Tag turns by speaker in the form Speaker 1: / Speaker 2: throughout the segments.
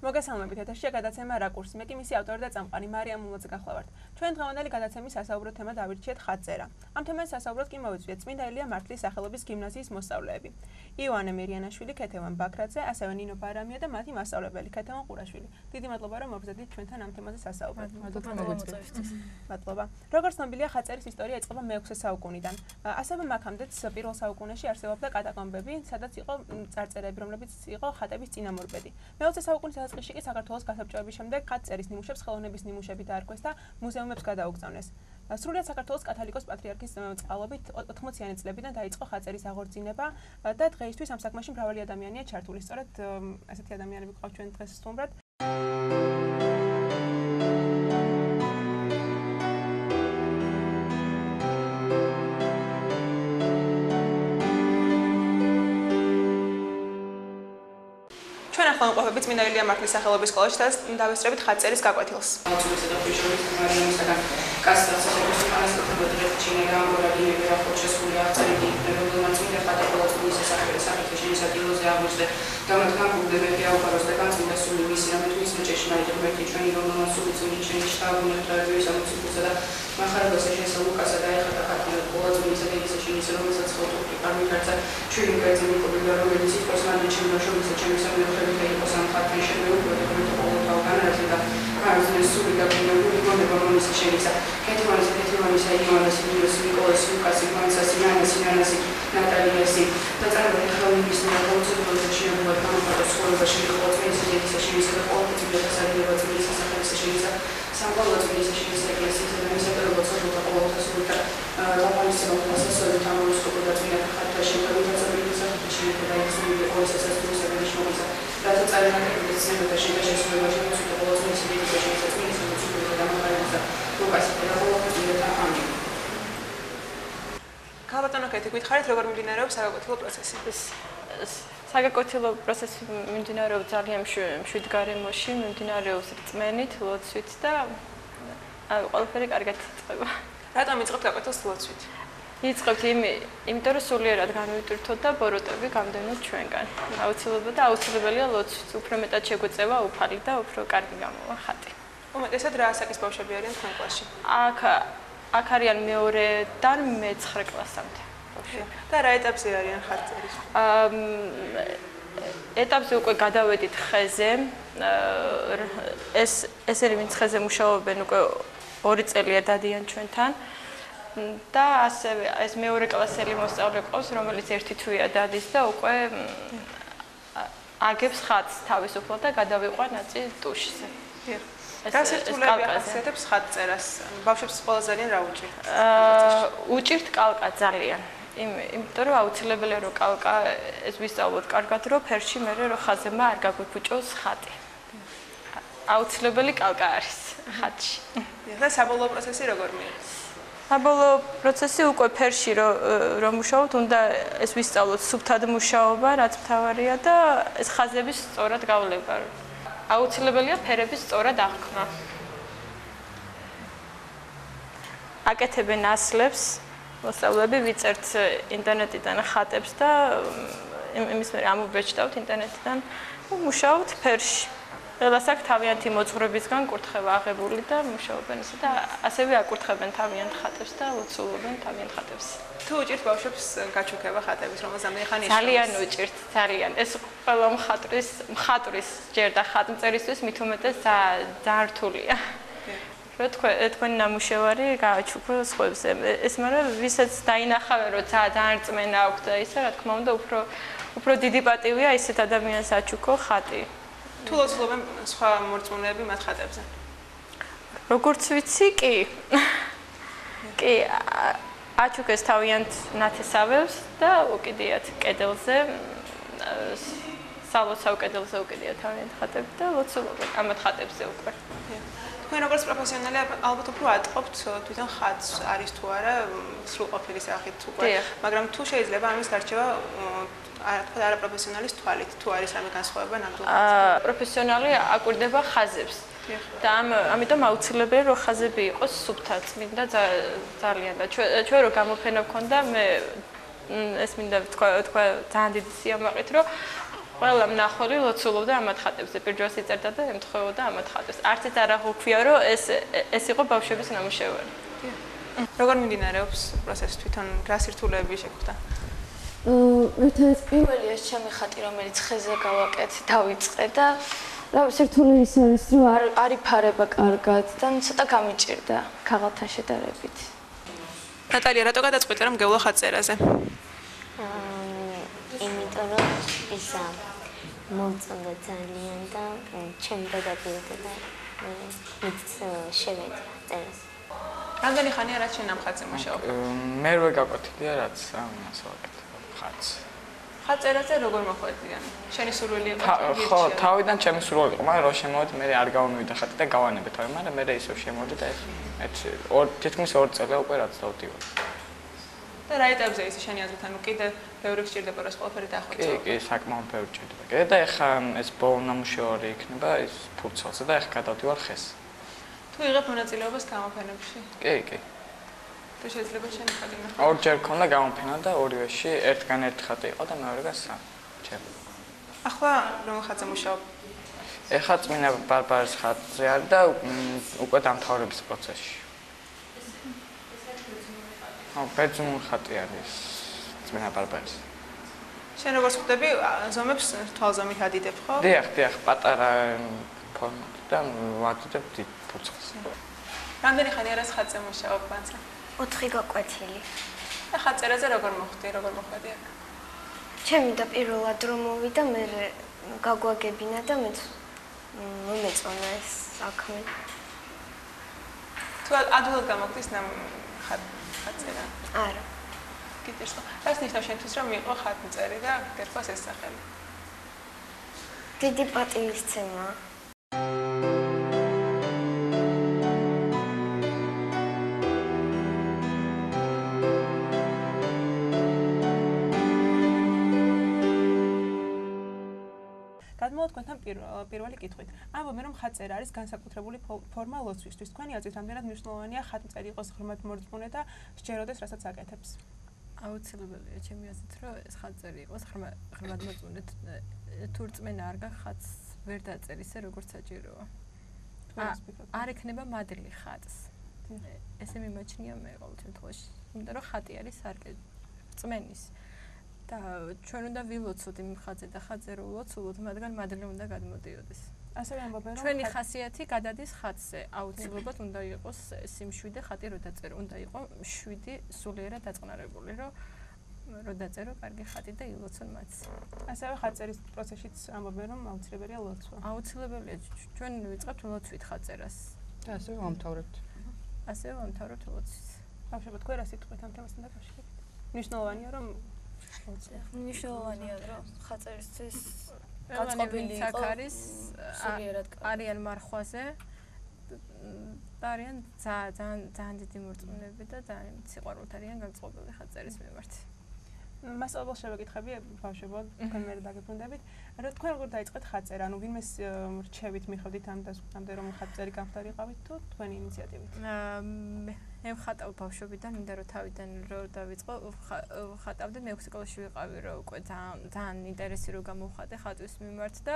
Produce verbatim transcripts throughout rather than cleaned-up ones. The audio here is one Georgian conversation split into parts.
Speaker 1: მოგესალმებით ეთერშია გადაცემა რაკურსი. მე კი მისი ავტორი და წამყვანი მარიამ მულოძე გახლავართ. ჩვენ დღევანდელი გადაცემის სასაუბრო თემა დავირჩიეთ ხატწერა. ამ თემას სასაუბროდ კი მოვიწვიეთ წმინდა ელია მართლის სახელობის გიმნაზიის მოსწავლეები. იოანე მერიანაშვილი, ქეთევან ბაქრაძე, ასევე ნინო ბარამია და მათი მასწავლებელი ქეთევან ყურაშვილი. დიდი მადლობა რომ მოგზადით ჩვენთან ამ თემაზე სასაუბრად. მადლობა. როგორც ცნობილია, ხატწერის ისტორია იწყება მეექვსე საუკუნიდან. ასევე მაქამდეც პირველ საუკუნეში არსებობდა კატაკომბები, სადაც იყო წარწერები, რომლებიც იყო ხატების წინამორბედი. მეოცე საუკუნის დასაწყისში კი საქართველოს გასაბჭოების შემდეგ ხატწერის ნიმუშებს ხელოვნების ნიმუშები დაარქვეს და მუზეუმებს გადაუგზავნეს. სრულიად საქართველოს კათოლიკოს პატრიარქის წყალობით ოთხმოციანი წლებიდან დაიწყო ხატწერის აღორძინება და დღეისთვის ამ საქმეში მრავალი ადამიანია ჩართული. სწორედ ასეთი ადამიანები გვყავთ ჩვენ დღეს სტუმრად. ახლა ვიყვებით წმინდა ელია მართლის სახელობის სკოლაში და დავესწრებით ხატწერის გაკვეთილს. ქალბატონო კეთი, გითხარით როგორ მიმდინარეობს საგაკვეთილო პროცესი?
Speaker 2: საგაკვეთილო პროცესი მიმდინარეობს ძალიან მშვიდ გარემოში, მიმდინარეობს რწმენით, ლოცვით და ყველაფერი კარგად იწყება.
Speaker 1: რატომ იწყებთ გაკვეთილს ლოცვით?
Speaker 2: იწყებთ იმიტომ რომ სულიერად განვიტვირთოთ და ბოროტები გამდენოთ ჩვენგან. აუცილებლად და აუცილებელია ლოცვით. უფრო მეტად შეგვეწევა უფალი და უფრო კარგი გამოვა ხატი.
Speaker 1: უმეტესად რა ასაკის ბავშვები არიან თქვენ კლასში?
Speaker 2: აქ აქ არიან მეორედან მეცხრე კლასამდე.
Speaker 1: და რა ეტაპზე არიან ხატწერის?
Speaker 2: ეტაპზე უკვე გადავედით ხეზე. ეს ესენი ვინც ხეზე მუშაობენ უკვე ორი წელია დადიან ჩვენთან. და ასევე ეს მეორე კლასელი მოსწავლე ყავს, რომელიც ერთი თვეა დადის და უკვე აგებს ხატს თავისუფლად და გადავიყვა ნაწილ ტუშზე.
Speaker 1: რა სირთულეები ახასიათებს ხატწერას? ბავშვებს ყველაზე ძალიან რა უჭირთ?
Speaker 2: უჭირთ კალკა ძალიან. იმიტომ რომ აუცილებელია რომ კალკა ეს ვისწავლოთ კარგად, რომ ფერში მერე რომ ხაზემა არ გაგვიფუჭოს ხატი. აუცილებელი კალკა არის ხატში.
Speaker 1: და საბოლოო პროცესი როგორ მიიღეს?
Speaker 2: საბოლოო პროცესი უკვე ფერში რომ მუშაობთ, უნდა ეს ვისწავლოთ სუფთად მუშაობა, რაც მთავარია და ეს ხაზების სწორად გავლება. აუცილებელია ფერების სწორად აღქმა. აკეთებენ ასლებს, მოსწავლეები ვიწერთ ინტერნეტიდან ხატებს და იმის მერე ამობეჭდავთ ინტერნეტიდან და მუშაობთ ფერში. ყველას აქვს თავიანთი მოძღვრებისგან კურთხევა აღებული და მუშაობენ ისე და ასევე აკურთხებენ თავიანთ ხატებს და ლოცულობენ თავიანთ ხატებს.
Speaker 1: თუ უჭირთ ბავშვებს გაჩუქება ხატების, რომელზემდე ხანი
Speaker 2: ძალიან უჭირთ, ძალიან. ეს ყველა მხატვრის მხატვრის ჯერ და ხატმწერისთვის მით უმეტეს ძალიან რთულია. რომ თქვენი ნამუშევარი გააჩუქო სხვებზე. ეს მაგრამ ვისაც დაინახავენ რომ ძალიან რწმენა აქვს და ისე რა თქმა უნდა უფრო უფრო დიდი პატივია ისეთ ადამიანს აჩუქო ხატი.
Speaker 1: თუ ლოცულობენ სხვა მორწმუნეები მათ ხატებზე?
Speaker 2: როგორც ვიცი, კი. კი, აჩუქეს თავიანთ ნათესავებს და უკიდიათ კედელზე, სალოცავ კედელზე უკიდიათ თავიანთ ხატები და ლოცულობენ ამათ ხატებზე უკვე.
Speaker 1: თქვენ როგორც პროფესიონალი ალბათ უფრო ატყობთ თვითონ ხატს არის თუ არა სრულყოფილი სახით უკვე, მაგრამ თუ შეიძლება ამის გარჩევა თქვა არაპროფესიონალის თვალით, თუ არის რამე განსხვავება ნამდვილად?
Speaker 2: პროფესიონალი აკვირდება ხაზებს. და ამიტომ აუცილებელია რომ ხაზები იყოს სუფთად, მინდა ძალიან და ჩვენ რო გამოფენა გქონდა, მე ეს მინდა თქვა თქვა ძალიან დიდი სიამაყით, რომ ყველა მნახველი ლოცულობდა ამათ ხატებზე, პირჯვარს იწერდა და ემთხვეოდა ამათ ხატებს. არც ეს არ აღვქვია, რომ ეს ეს იყო ბავშვების ნამუშევარი.
Speaker 1: როგორ მიმდინარეობს პროცესი თვითონ, რა სირთულეები შეგვხვდა?
Speaker 3: ერთ-ერთი პირველი ეს ჩემი ხატი, რომელიც ხეზე გავაკეთე, დავიწყე და რა სირთულე ის არის, რომ არ არ იფარება კარგად და ცოტა გამიჭირდა ქაღალთან შედარებით.
Speaker 1: ნატალია, რატო გადაწყვიტე რომ გევლო ხატწერაზე?
Speaker 4: იმიტომ რომ ისა მომწონდა ძალიან და ჩემ დადაპირდა და მეც შევედი წერას.
Speaker 1: რამდენი ხანია რაც შენ ამ ხატზე მუშაობ?
Speaker 5: მე რვე გაკვეთილია რაც ამას ვაკეთებ ხატს.
Speaker 1: ხატწერაზე როგორ მოხვედიან? შენი სურვილი იყო?
Speaker 5: ხო, თავიდან ჩემი სურვილი იყო, მაგრამ რო შემოვედი მე არ გამომივიდა ხატი და გავანებე თავი, მაგრამ მე ისევ შემოვედი და ეს ორ თითქმის ორ წელია უკვე რაც დავდივარ.
Speaker 1: და რა ეტაპზე ის შენი აზრით, ანუ კიდე ბევრი გჭირდება რა ყველაფერი დახვეწო?
Speaker 5: კი, კი, საკმაოდ ბევრი გჭირდება. კიდე და ეხა ეს ბოლო ნამუშევარი იქნება ის ფურცელზე და ეხა გადავდივარ ხეს.
Speaker 1: თუ იღებ მონაწილეობას გამოფენებში?
Speaker 5: კი, კი.
Speaker 1: თუ შეიძლება შენი ხატი ნახო.
Speaker 5: ორჯერ ქონდა გამოფენა და ორივეში ერთგან ერთი ხატი იყო და მეორეგან სამი. ჩემ.
Speaker 1: ახლა რომ ხატზე მუშაობ?
Speaker 5: ეხა წმინდა ბარბარეს ხატზე არის და უკვე დამთავრების პროცესში. ო, ბერძნული ხატი არის წმინდა ბარბარეს.
Speaker 1: შენ როგორც ხვდები, ზომებს თვალზომით ადიდებ, ხო?
Speaker 5: დიახ, დიახ, პატარა ფორმატი და ვადიდებ დიდ ფურცელს.
Speaker 1: რამდენი ხანია რას ხატზე მუშაობ ბანსა?
Speaker 4: ოთხი გაკვეთილი.
Speaker 1: და ხატწერაზე როგორ მოხდი, როგორ მოხვედი აქ?
Speaker 4: ჩემი და პირველად რომ მოვიდა, მე გაგვაგებინა და მეც მომეწონა ეს საქმე.
Speaker 1: თუ ადვილად გამოგდის ნამ ხატ ხატწერა?
Speaker 4: არა.
Speaker 1: კიდეც ხო. რას ნიშნავს შენთვის რომ მიიღო ხატმწერი და გერქვა ეს სახელი?
Speaker 4: დიდი პატივისცემა.
Speaker 1: გადმოვთ თქვენთან პირველი კითხვით. ამბობენ რომ ხატწერა არის განსაკუთრებული ფორმა ლოცვისთვის. თქვენი აზრით რამდენად მნიშვნელოვანია ხატმწერი იყოს ღრმად მორწმუნე და სჯეროდეს რასაც აკეთებს?
Speaker 2: აუცილებელია ჩემი აზრით, რომ ეს ხატწერი იყოს ღრმად მორწმუნე. თუ რწმენა არ გაქვს ხატს ვერ დაწერ ისე როგორც საჭიროა. არ ექნება მადლი ხატს. ესე მიმაჩნია მე ყოველ შემთხვევაში. იმიტომ რომ ხატი არის სარკე რწმენის. და ჩვენ უნდა ვილოცოთ იმ ხატზე და ხატზე რო ვლოცულობთ, მაგრამ მადლი უნდა გადმოდიოდეს.
Speaker 1: ასევე ამბობენ რომ
Speaker 2: ჩვენი ხასიათი გადადის ხატზე. აუცილებლად უნდა იყოს სიმშვიდე ხატი რო დაწერო, უნდა იყოს შვიდი სულიერად დაწყნარებული, რომ რო დაწერო კარგი ხატი და ილოცონ მათს.
Speaker 1: ასევე ხატწერის პროცესშიც ამბობენ რომ აუცილებელია ლოცვა.
Speaker 2: აუცილებელია ჩვენ ვიწყებთ ლოცვით ხატწერას.
Speaker 6: და ასევე ვამთავრებთ.
Speaker 2: ასევე ვამთავრებთ ლოცვით.
Speaker 1: ბავშვებო, თქვენ რა სიტყვით ამ თემასთან დაკავშირებით? მნიშვნელოვანია რომ
Speaker 3: მნიშვნელოვანია რომ ხატწერისთვის
Speaker 2: გაწყობილი არის არიან მარხვაზე და არიან ძალიან ძალიან დიდი მორწმუნეები და ძალიან სიყვარულით არიან გაწყობილი ხატწერის მიმართ.
Speaker 1: მასწავლებლად შევეკითხები ბავშვებო, თქვენ მე დაგებრუნდებით, რა თქვენ როგორ დაიწყეთ ხატწერა? ანუ ვინმეს რჩევით მიხვდით ამ დასკვნამდე რომ ხატწერი გამხდარიყავით თუ თქვენი ინიციატივით?
Speaker 2: მე ვხატავ ბავშვობიდან, მინდა რომ თავიდან რო დავიწყო, ვხატავდი, მე ექვსი კლასში ვიყავი, რომ უკვე ძალიან ძალიან ინტერესი რო გამოვხატე ხატვის მიმართ და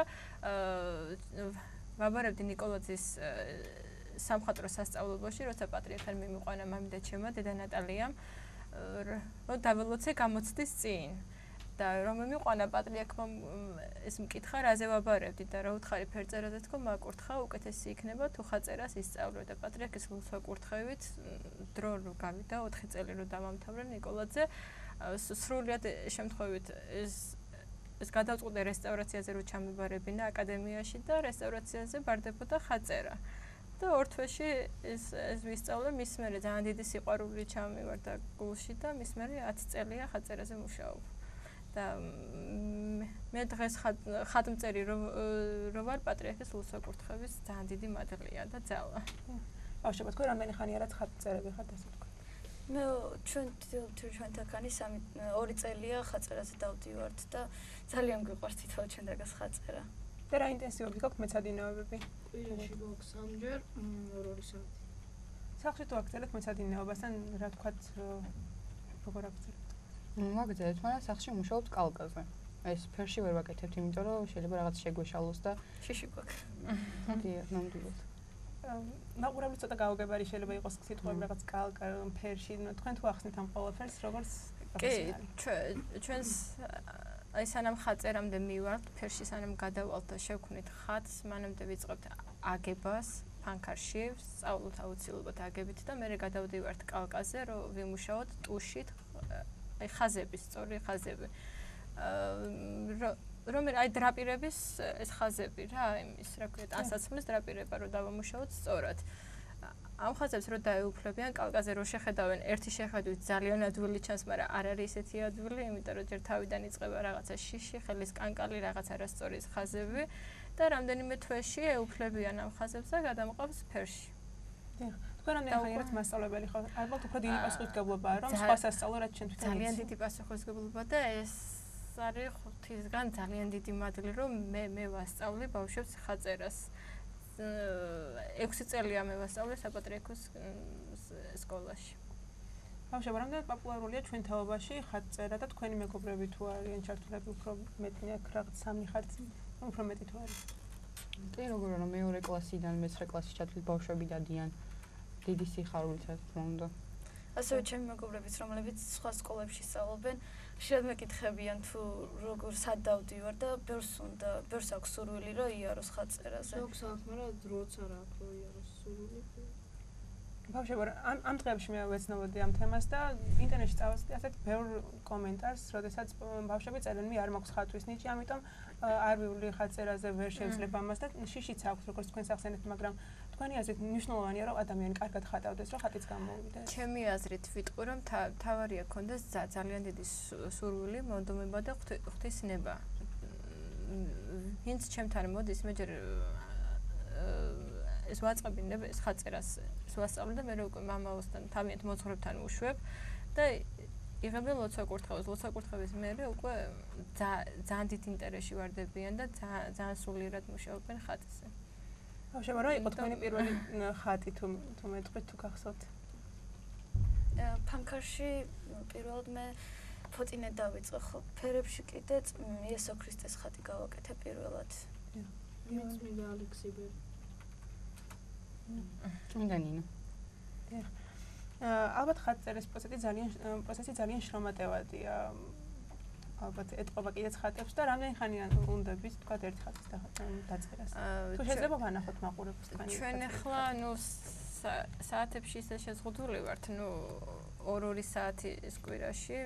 Speaker 2: ვაბარებდი ნიკოლაძის სამხატვრო სასწავლებელში, როცა პატრიარქთან მიმიყვანა მამი და ჩემმა დედა ნატალიამ, რომ დაველოცე გამოცდის წინ. და რომ მიმიყვანა პატრიარქმა ეს მკითხა, რაზე ვაბარებდი და რა უთხარი ფერწერაზე თქო, მაკურთხა, უკეთესი იქნება თუ ხატწერას ისწავლო და პატრიარქის ლოცვა-კურთხევით დრო რო გავიდა, ოთხი წელი რო დამამთავრე ნიკოლაძე, სრულიად შემთხვევით ეს ეს გადავწყვიტე რესტავრაციაზე რო ჩამიბარებინა აკადემიაში და რესტავრაციაზე ბარდებოდა ხატწერა. და ორ თვეში ეს ეს ვისწავლე, მის მერე ძალიან დიდი სიყვარული ჩამივარდა გულში და მის მერე ათი წელია ხატწერაზე მუშაობ. და მე დღეს ხატმწერი რო ვარ პატრიარქის ლოცვა-კურთხევის ძალიან დიდი მადლია და ძალა.
Speaker 1: ბავშვებო, თქვენ რამდენი ხანია რაც ხატმწერები ხართ ასე თქვა?
Speaker 3: მე ჩვენ ჩვენთანქანი სამი ორი წელია ხატწერაზე დავდივართ და ძალიან გვიყვარს თითოეულ ჩვენ დაგას ხატწერა.
Speaker 1: და რა ინტენსივები გაქვთ მეცადინეობები?
Speaker 3: კვირაში გვაქვს სამჯერ ორი საათი.
Speaker 1: სახლში თუ აგრძელებთ მეცადინეობასთან რა თქვათ როგორ აგრძელებთ?
Speaker 6: ვაგრძელებთ, მაგრამ სახლში მუშაობთ კალკაზე. ეს ფერში ვერ ვაკეთებთ, იმიტომ რომ შეიძლება რაღაც შეგვეშალოს და
Speaker 2: შიში გვაქვს.
Speaker 6: დიახ, ნამდვილად.
Speaker 1: მაყურებლის ცოტა გაუგებარი შეიძლება იყოს სიტყვები რაღაც კალკა ფერში, თქვენ თუ ახსნით ამ ყველაფერს, როგორც
Speaker 2: კი, ჩვენს აი სანამ ხაწერამდე მივართ, ფერში სანამ გადავალთ და შევქმნით ხატს, მანამდე ვიწყებთ აგებას ფანქარში, სწავლობთ აუცილებლად აგებით და მერე გადავდივართ კალკაზე, რომ ვიმუშაოთ ტუშით, აი ხაზების, სწორი ხაზები. რომ აი დრაპირების ეს ხაზები რა, იმის რა ქვია, ტანსაცმლის დრაპირება რომ დავამუშაოთ სწორად. ამ ხაზებს რო დაეუფლებიან კალკაზე რო შეხედავენ, ერთი შეხედვით ძალიან ადვილი ჩანს, მაგრამ არ არის ესეთი ადვილი, იმიტომ რომ ჯერ თავიდან იწყება რაღაცა შიში, ხელის კანკალი, რაღაც არასწორი ხაზები და რამდენიმე თვეში ეუფლებიან ამ ხაზებს და გადამყავს ფერში.
Speaker 1: დიახ. თქვენ რამდენი ხანი ხართ მასწავლებელი ხო? ალბათ უფრო დიდი პასუხისმგებლობაა, რომ სხვა სასწავლო რაც ჩვენ თვითონ
Speaker 2: ძალიან დიდი პასუხისმგებლობა და ეს არის ხუთისგან ძალიან დიდი მადლი, რომ მე მე ვასწავლი ბავშვებს ხაწერას. ექვსი წელია მე ვასწავლე საპატრიარქოს სკოლაში.
Speaker 1: ბავშვებო, რამდენად პოპულარულია ჩვენ თაობაში ხატწერა და თქვენი მეგობრები თუ არიან ჩართულები უფრო მეტი აქ რაღაც სამი ხართ, უფრო მეტი თუ არის?
Speaker 6: კი, როგორ არა, მეორე კლასიდან მესამე კლასში ჩათვლით ბავშვები დადიან. დიდი სიხარულით, რა თქმა უნდა.
Speaker 3: ასევე ჩემი მეგობრებიც, რომლებიც სხვა სკოლებში სწავლობენ, ხშირად მეკითხებიან თუ როგორ სად დავდივარ და ბევრს უნდა, ბევრს აქვს სურვილი, რომ იაროს ხატწერაზე.
Speaker 7: ზოგს აქვს, მაგრამ დროც არ აქვს, რომ იაროს სურვილი.
Speaker 1: ბავშვებო, ამ ამ დღეებში მე ვეცნობოდი ამ თემას და ინტერნეტში წავასწრდი ასეთ ბევრ კომენტარს, როდესაც ბავშვები წერენ, მე არ მაქვს ხატვის ნიჭი, ამიტომ არ ვივლი ხატწერაზე, ვერ შევძლებ ამას და შიშიც აქვს, როგორც თქვენ სახსენეთ, მაგრამ თქვენი აზრით მნიშვნელოვანია, რომ ადამიანი კარგად ხატავდეს, რომ ხატიც გამოვიდეს.
Speaker 2: ჩემი აზრით ვიტყვი, რომ თავარია ქონდეს ძალიან დიდი სურვილი, მონდომება და ღვთისნება. ვინც ჩემთან მოდის, მე ჯერ ეს ვაწყებინებ ეს ხაწერას, ეს ვასწავლე და მე უკვე მამაოსთან თავიანთ მოძღვრებთან ვუშვებ და იღებენ ლოცვა-კურთხევას. ლოცვა-კურთხევის მერე უკვე ძალიან დიდ ინტერესში ვარდებიან და ძალიან სულიერად მუშაობენ ხატზე.
Speaker 1: ბავშვებო, რა იყო თქვენი პირველი ხატი თუ თუ მეტყვით თუ გახსოვთ?
Speaker 3: ფანქარში პირველად მე ფოტინე დავიწყე ხო, ფერებში კიდე იესო ქრისტეს ხატი გავაკეთე პირველად.
Speaker 7: მეც მინდა ალექსიბერი.
Speaker 6: წმინდა ნინა.
Speaker 1: დიახ. ალბათ ხატწერის პროცესი ძალიან პროცესი ძალიან შრომატევადია. ალბათ ეთყობა კიდეც ხატებს და რამდენი ხანიან უნდებით თქვა ერთი ხატის დაწერას. თუ შეიძლება ვანახოთ მაყურებელს თქვენი.
Speaker 2: ჩვენ ახლა ნუ საათებში ისე შეზღუდული ვართ, ნუ ორ-ორი საათი ეს კვირაში.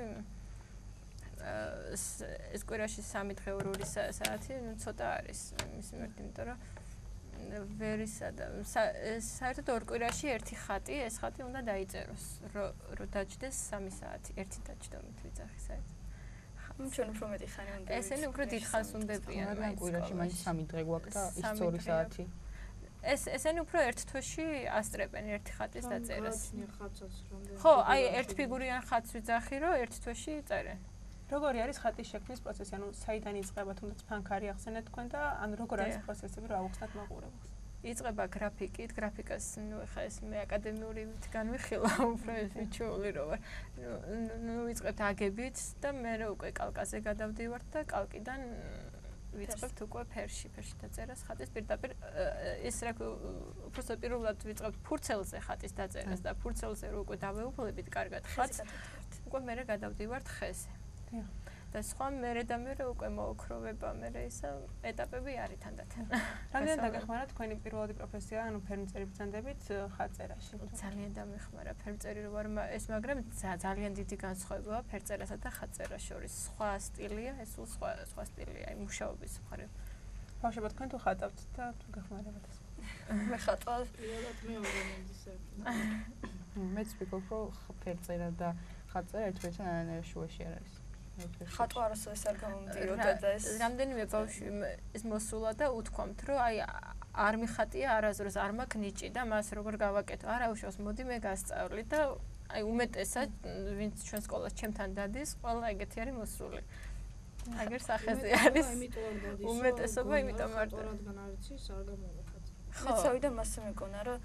Speaker 2: ეს კვირაში სამი დღე ორ-ორი საათი, ნუ ცოტა არის იმის მიმართ, იმიტომ რომ ვერისა და საერთოდ ორ კვირაში ერთი ხატი, ეს ხატი უნდა დაიწეროს, რომ დაჯდეს სამი საათი, ერთი დაჯდა მით ვიძახი საერთოდ.
Speaker 3: ჩვენ უფრო მეტი ხანი უნდა.
Speaker 2: ესენი უფრო დიდ ხანს უნდებიან.
Speaker 6: მაგრამ კვირაში მაინც სამი დღე გვაქვს და ის ორი საათი.
Speaker 2: ეს ესენი უფრო ერთ თვეში ასწრებენ ერთი ხატის დაწერას.
Speaker 7: ხატსაც
Speaker 2: ხო, აი ერთ ფიგურიან ხატს ვიძახი, რომ ერთ თვეში წერენ.
Speaker 1: როგორი არის ხატის შექმნის პროცესი? ანუ საიდან იწყება, თუნდაც ფანქარი ახსენეთ თქვენ და ან როგორ არის პროცესები, რომ ავუხსნათ მაყურებელს?
Speaker 2: იწყება გრაფიკით, გრაფიკას ნუ ეხა ეს მე აკადემიური განვიხილა, უფრო ეს მიჩვეული რო ვარ. ნუ ვიწყებთ აგებით და მე უკვე კალკაზე გადავდივართ და კალკიდან ვიწყებთ უკვე ფერში, ფერში დაწერას ხატის პირდაპირ ეს რა უფრო პირველად ვიწყებთ ფურცელზე ხატის დაწერას და ფურცელზე რო უკვე დავეუფლებით კარგად ხატს, უკვე მე გადავდივართ ხეზე. და სხვა მერე და მერე უკვე მოოქროვება, მერე ისა ეტაპები არის თანდათან.
Speaker 1: რამდენად დაგეხმარა თქვენი პირველადი პროფესია, ანუ ფერმწერი ბრძანდებით ხატწერაში?
Speaker 2: ძალიან დამეხმარა ფერმწერი რო ვარ, ეს მაგრამ ძალიან დიდი განსხვავებაა ფერწერასა და ხატწერას შორის. სხვა სტილია, ეს სულ სხვა სხვა სტილია, აი მუშაობის მხარეს.
Speaker 1: ბავშვებო, თქვენ თუ ხატავთ და თუ გეხმარებათ ეს?
Speaker 3: მე ხატავ.
Speaker 7: პირველად მე ორგანიზებ.
Speaker 6: მეც ვფიქრობ, რომ ფერწერა და ხატწერა ერთმანეთთან არანაირ შუაში არ არის.
Speaker 3: ხატვა არასოდეს არ გამომდიოდა და ეს
Speaker 2: რამდენიმე ბავშვი ეს მოსულა და უთქვამთ, რომ აი არ მიხატია არასდროს არ მაქვს ნიჭი და მას როგორ გავაკეთო? არა უშავს, მოდი მე გასწავლი და აი უმეტესად ვინც ჩვენ სკოლას ჩემთან დადის, ყველა ეგეთი არის მოსული. აგერ სახეზე არის. უმეტესობა იმიტომ არ
Speaker 7: რადგან არ იცის, არ გამოვაკეთე.
Speaker 3: ხო, წავიდა მასე მეკონა, რომ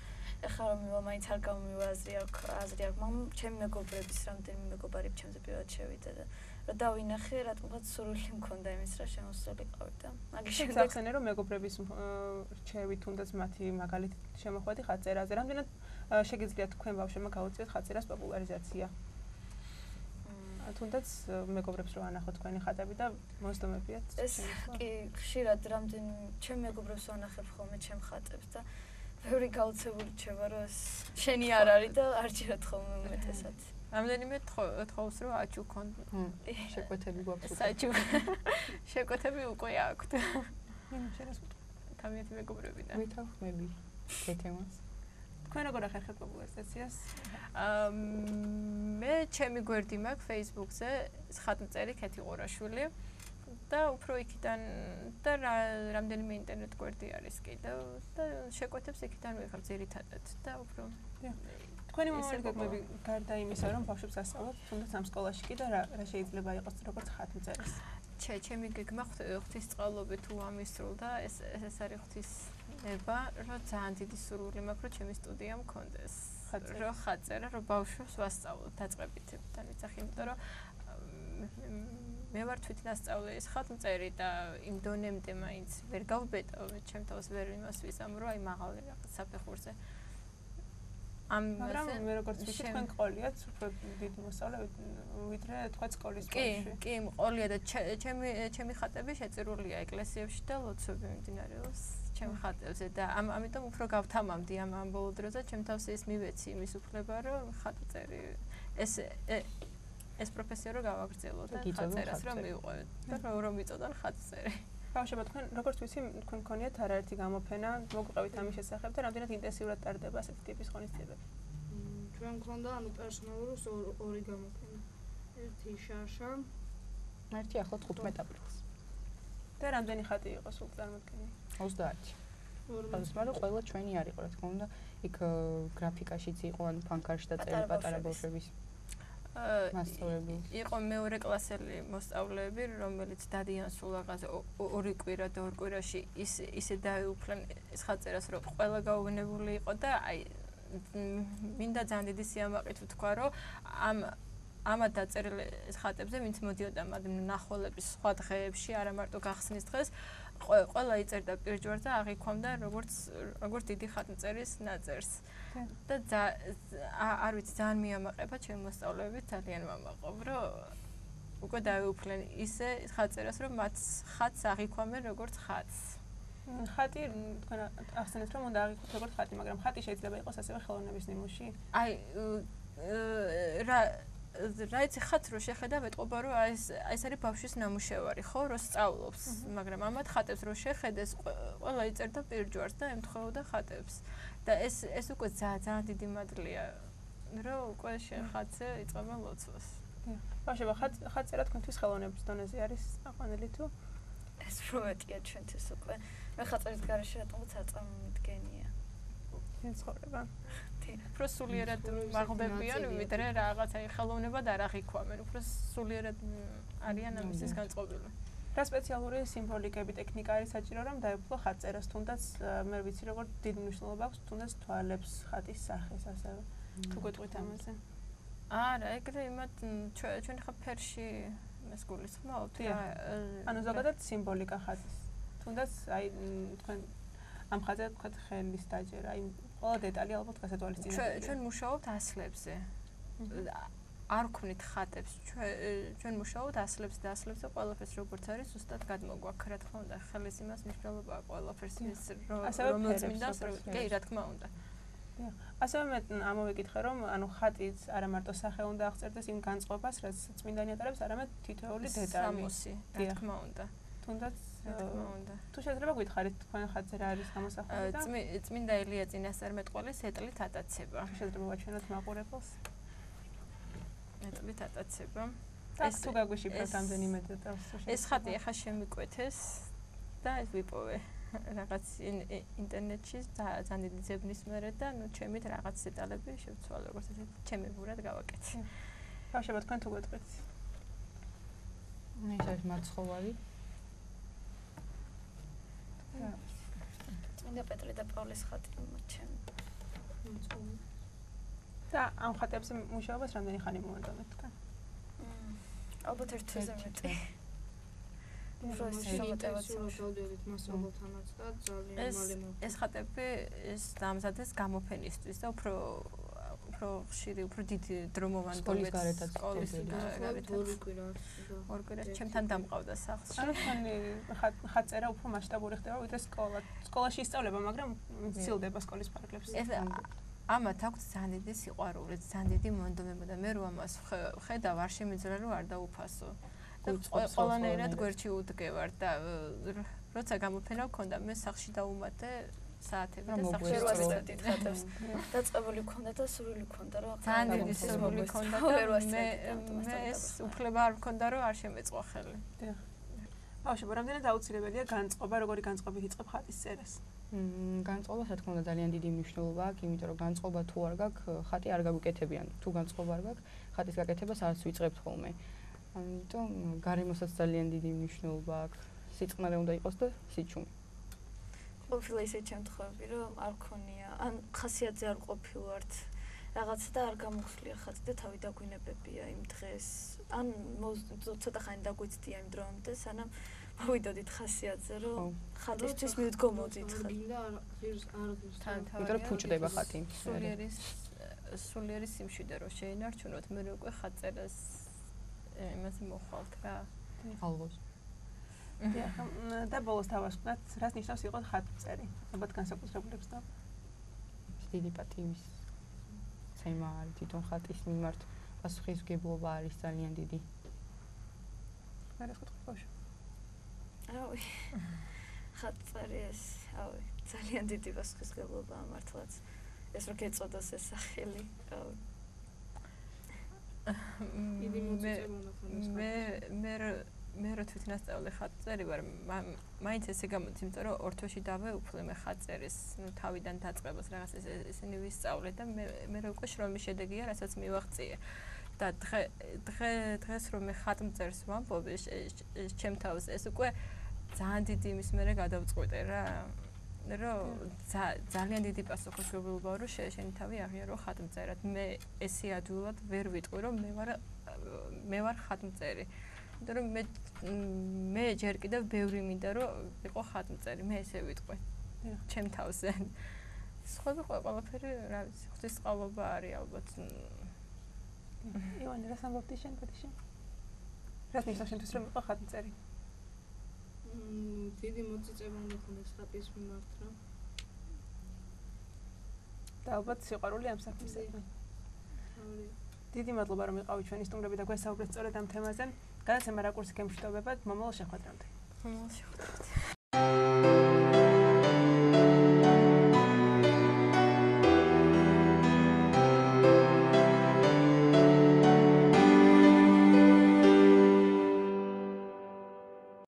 Speaker 3: ეხლა რომ მივა მაინც არ გამომივა აზრი აქვს აზრი აქვს მაგრამ ჩემი მეგობრების რამდენიმე მეგობარი ჩემზე პირველად შევიდა და რა დავინახე რატომღაც სურვილი მქონდა იმის რა შემოსულიყავი და მაგის შემდეგ
Speaker 1: ახსენე რომ მეგობრების რჩევით თუნდაც მათი მაგალითი შემოხვედი ხაწერაზე რამდენად შეგიძლიათ თქვენ ბავშვებმა გაუწიოთ ხაწერას პოპულარიზაცია თუნდაც მეგობრებს რო ანახოთ თქვენი ხატები და მოსდომებიათ
Speaker 3: ეს კი ხშირად რამდენი ჩემ მეგობრებს ვანახებ ხოლმე ჩემ ხატებს და ბევრი გაუცებული რჩება რომ ეს შენი არ არის და არ ჭიროთ ხოლმე უმეტესად
Speaker 2: რამდენიმე თხოვს რომ აჩუ ქონდა
Speaker 6: შეკვეთები გვაქვს
Speaker 2: საჩუ შეკვეთები უკვე აქვთ თავიანთი მეგობრებიდან
Speaker 6: ვითავხმები თემას
Speaker 1: თქვენ როგორ ახერხებთ პოპულარიზაციას?
Speaker 2: მე ჩემი გვერდი მაქვს Facebook-ზე ხატმწერი ქეთი ყურაშვილი და უფრო იქიდან და რამდენიმე ინტერნეტ გვერდი არის კიდევ და შეკვეთებს იქიდან ვიღებ ძირითადად და უფრო
Speaker 1: თქვენი მომავალი გეგმები გარდა იმისა რომ ბავშვებს ასწავლოთ თუნდაც ამ სკოლაში კიდე რა შეიძლება იყოს როგორც ხატმწერის
Speaker 2: ჩე ჩემი გეგმა ღვთისწყალობით თუ ამისრულდა ეს ეს არის ღვთისნება რომ ძალიან დიდი სურვილი მაქვს რომ ჩემი სტუდია მქონდეს რომ ხაწერა რომ ბავშვებს ვასწავლოთ დაწყებითიდან ვიძახი იმიტომ რომ მე ვარ თვითნასწავლე ეს ხატმწერი და იმ დონემდე მაინც ვერ გავბედო ჩემ თავს ვერ იმას ვიზამ რომ აი მაღალი რაღაც საფეხურზე ამ
Speaker 1: მაგრამ მე როგორც ვიცი თქვენ ყოლიათ უფრო დიდი მოსწავლე ვიდრე თქვა სკოლის
Speaker 2: ბავშვი კი კი ყოლია და ჩემი ჩემი ხატები შეწირულია ეკლესიებში და ლოცვები მიმდინარეობს ჩემ ხატებზე და ამ ამიტომ უფრო გავთამამდი ამ ამ ბოლო დროზე ჩემ თავს ის მივეცი იმის უფლება რომ ხატწერი ეს ეს პროფესია რო გავაგრძელო და ხატწერას რომ მივყვევ და რომ მიწოდან ხატწერი
Speaker 1: ბავშვებო თქვენ როგორც ვიცი თქვენ გქონიათ არაერთი გამოფენა მოგვიყევით ამის შესახებ და რამდენად ინტენსიურად ტარდება ასეთი ტიპის ღონისძიებები
Speaker 7: ჩვენ გქონდა ანუ პერსონალურად ორი გამოფენა ერთი შარშა
Speaker 6: ერთი ახლა თხუთმეტ აპრილს
Speaker 1: და რამდენი ხატი იყო სულ წარმოქმნილი
Speaker 6: ოცდაათი მაგრამ ყველა ჩვენი არ იყო რა თქმა უნდა იქ გრაფიკაშიც იყო ანუ ფანქარში და წერა პატარა ბავშვების მასწავლებელი
Speaker 2: იყო მეორე კლასელი მოსწავლეები რომელიც დადიან სულ რაღაცა ორი კვირა და ორ კვირაში ის ისე დაეუფლან ეს ხაწერას რომ ყველა გაუგნებული იყო და აი მინდა ძალიან დიდი სიამაყით ვთქვა რომ ამ ამად დაწერილი ხატებზე ვინც მოდიოდა მათ ნახვალების სხვა დღეებში არა მარტო გახსნის დღეს ყველა იწერდა პირჯვარ და აღიქვამდა როგორც როგორც დიდი ხატმწერის ნაწერს და არ ვიცი ძალიან მიამაყება ჩემი მოსწავლეები ძალიან მომაყობ რომ უკვე დაეუფლენ ისე ხაწერას რომ მათ ხატს აღიქვამენ როგორც ხატს
Speaker 1: ხატი თქვენ ახსენეთ რომ უნდა აღიქვათ როგორც ხატი მაგრამ ხატი შეიძლება იყოს ასევე ხელოვნების ნიმუში
Speaker 2: აი რა რაიც ხატს რო შეხედა ვეტყობა რომ აი ეს აი ეს არის ბავშვის ნამუშევარი ხო რო სწავლობს მაგრამ ამათ ხატებს რო შეხედეს ყველა იწერდა პირჯვარს და ემთხვეოდა ხატებს და ეს ეს უკვე ძალიან დიდი მადლია რომ უკვე ხატზე იწყება ლოცვას
Speaker 1: ბავშვებო ხატწერა თქვენთვის ხელოვნების დონეზე არის აყვანილი თუ
Speaker 3: ეს პროექტია ჩვენთვის უკვე მე ხაწერის გარეშე რატომაც არ წარმომიდგენია
Speaker 1: ცხოვრება
Speaker 2: უფრო სულიერად მაღლდებიან ვიდრე რაღაცა ხელოვნება და არ აღიქვამენ უფრო სულიერად არიან ამისის განწყობილი
Speaker 1: რა სპეციალური სიმბოლიკები ტექნიკა არის საჭირო რომ დაეუფლო ხატწერას თუნდაც მე ვიცი როგორ დიდი მნიშვნელობა აქვს თუნდაც თვალებს ხატის სახეს ასევე თუ გეტყვით ამაზე
Speaker 2: არა ეგრე იმათ ჩვენ ხა ფერში ეს გულისხმობთ
Speaker 1: ანუ ზოგადად სიმბოლიკა ხატის თუნდაც აი თქვენ ამ ხაზზე თქვათ ხელის დაჯერა აი ყველა დეტალი ალბათ გასათვალისწინებელია
Speaker 2: ჩვენ მუშაობთ ასლებზე არ ვქმნით ხატებს ჩვენ მუშაობთ ასლებს და ასლებზე ყველაფერს როგორც არის ზუსტად გადმოგვაქვს რა თქმა უნდა ხელის იმას მნიშვნელობა ყველაფერს რომელიც მინდას კი რა თქმა უნდა
Speaker 1: ასევე მე ამოვიკითხე რომ ანუ ხატიც არა მარტო სახე უნდა აღწერდეს იმ განწყობას რაც წმინდანი ატარებს არამედ თითოეული დეტალი
Speaker 2: სამოსი რა თქმა უნდა
Speaker 1: თუნდაც
Speaker 2: თქმა უნდა
Speaker 1: თუ შეიძლება გითხარით თქვენ ხატზე რა არის გამოსახული და
Speaker 2: წმინდა ელია წინასწარმეტყველის ეტლით ატაცება
Speaker 1: შეიძლება ვაჩვენოთ მაყურებელს
Speaker 2: ეტლით ატაცება
Speaker 1: ეს თუ გაგვიშიფროთ რამდენიმე დეტალს
Speaker 2: ეს ხატი ახლა შემიკვეთეს და ეს ვიპოვე რაღაც ინტერნეტში ძალიან დიდი ძებნის მერე და ნუ ჩემით რაღაც დეტალები შევცვალე როგორც ესე ჩემი ბურად გავაკეთე
Speaker 1: ბავშვებო თქვენ თუ გეტყვით
Speaker 6: ეს არის მაცხოვარი
Speaker 3: წმინდა პეტრე და პავლეს ხატი ჩემი
Speaker 1: და ამ ხატებზე მუშაობას რამდენი ხანი მოანდომეთ თქვენ?
Speaker 3: ალბათ ერთ თვეზე მეტი. პროცესი
Speaker 7: შევდივით მასწავლებელთანაც და ძალიან მალე მოვიდა.
Speaker 2: ეს ხატები ეს დამზადეს გამოფენისთვის და უფრო უფრო ხშირი, უფრო დიდი დრო მოვანდომეთ სკოლის გარეთაც.
Speaker 7: ორი კვირა.
Speaker 2: ორი კვირა ჩემთან დამყავდა სახლში.
Speaker 1: ანუ თქვენი ხატწერა უფრო მასშტაბური ხდება ვიდრე სკოლა. სკოლაში ისწავლება, მაგრამ ცილდება სკოლის ფარგლებს.
Speaker 2: ეს ამათ აქვს ძალიან დიდი სიყვარული, ძალიან დიდი მონდომება და მე რო ამას ხედავ, არ შემიძლია რომ არ დაუფასო. და ყველანაირად გვერდში უდგევარ და როცა გამოფენა მქონდა, მე სახლში დავუმატე საათები და სახლში
Speaker 3: ვასწრებდით ხატებს. დაწყებული მქონდა და სურვილი მქონდა რომ
Speaker 2: ძალიან დიდი სურვილი მქონდა და მე მე ეს უფლება არ მქონდა რომ არ შემეწყვა ხელი.
Speaker 1: დიახ. ბავშვებო, რამდენად აუცილებელია განწყობა, როგორი განწყობით იწყებ ხატის წერას?
Speaker 6: განწყობა რა თქმა უნდა ძალიან დიდი მნიშვნელობა აქვს, იმიტომ რომ განწყობა თუ არ გაქვს, ხატი არ გაგვიკეთებიან. თუ განწყობა არ გაქვს, ხატის გაკეთებას არც ვიწყებთ ხოლმე. ამიტომ გარემოსაც ძალიან დიდი მნიშვნელობა აქვს. სიწყნარე უნდა იყოს და სიჩუმე.
Speaker 3: ყოფილა ისე შემთხვევები, რომ არ ქონია, ან ხასიათზე არ ყოფილვართ. რაღაცა და არ გამოხსლია ხატი და თავი დაგვინებებია იმ დღეს. ან ცოტა ხანი დაგვიცდია იმ დრომდე, სანამ მოვიდოდით ხასიათზე, რომ ხატისთვის მივდგომოდით.
Speaker 7: გინდა ღირს არ ღირს.
Speaker 6: იმიტომ რომ ფუჭდება ხატი.
Speaker 2: სულიერის სულიერის სიმშვიდე რო შეინარჩუნოთ, მე უკვე ხატწერას იმას მოხვალთ რა.
Speaker 6: ალღოს.
Speaker 1: დიახ, და ბოლოს დავასკვნათ, რას ნიშნავს იყოთ ხატწერი? ალბათ განსაკუთრებულებს და
Speaker 6: დიდი პატივის თემა არის თვითონ ხატის მიმართ პასუხისმგებლობა არის ძალიან დიდი.
Speaker 1: მე რა ვთქვი ბავშვი?
Speaker 3: რავი. ხატწერი ეს, რავი, ძალიან დიდი პასუხისმგებლობაა მართლაც. ეს რო გეწოდოს ეს სახელი, რავი.
Speaker 7: დიდი მოწიწება უნდა ქონდეს.
Speaker 2: მე მე მე რო თვითონ ასწავლე ხატწერი ვარ, მაინც ესე გამოდის, იმიტომ რომ ორ თვეში დავეუფლე მე ხატწერის, ნუ თავიდან დაწყებას რაღაც ესენი ვისწავლე და მე მე რო უკვე შრომის შედეგია, რასაც მივაღწიე. და დღე დღე დღეს რომ მე ხატმწერს ვამბობ ჩემ თავს, ეს უკვე ძალიან დიდი იმის მერე გადავწყვიტე რა. რომ ძალიან დიდი პასუხისმგებლობაა რომ შენი თავი აღიარო ხატმწერად. მე ესე ადვილად ვერ ვიტყვი რომ მე ვარ მე ვარ ხატმწერი. იმიტომ რომ მე მე ჯერ კიდევ ბევრი მინდა რომ იყო ხატმწერი, მე ესე ვიტყვი. ჩემ თავზე. სხვა ყველაფერი რა ვიცი, ღვთისმსწავლობა არის ალბათ.
Speaker 1: ივანე, რას ამბობდი შენ პატიში? რას ნიშნავს შენთვის რომ იყო ხატმწერი?
Speaker 7: დიდი მოწიწება უნდა ქონდეს ხატის მიმართ რა.
Speaker 1: და ალბათ სიყვარული ამ საქმისადმი. დიდი მადლობა რომ იყავით ჩვენი სტუმრები და გვესაუბრეთ სწორედ ამ თემაზე. გადაცემა რაკურსი გემშვიდობებად, მომავალ შეხვედრამდე.
Speaker 2: მომავალ შეხვედრამდე.